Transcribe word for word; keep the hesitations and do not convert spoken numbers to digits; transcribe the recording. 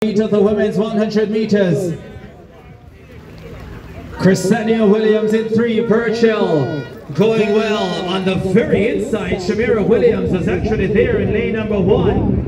heat of the women's one hundred meters. Christania Williams in three, Burchell going well on the very inside. Shamira Williams was actually there in lane number one.